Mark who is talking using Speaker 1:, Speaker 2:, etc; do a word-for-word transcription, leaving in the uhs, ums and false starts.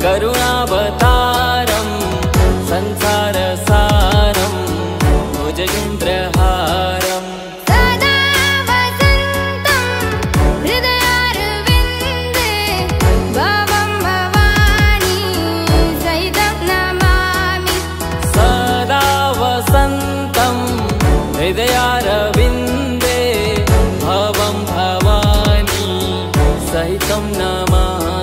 Speaker 1: करुणावतारं संसारसारं भुजगेन्द्रहारं
Speaker 2: सदा वसन्तं हृदयारविन्दे भवं भवानी सहितं नमामि।
Speaker 1: सदा वसन्तं हृदयारविन्दे भवं भवानी सहितं नमामि।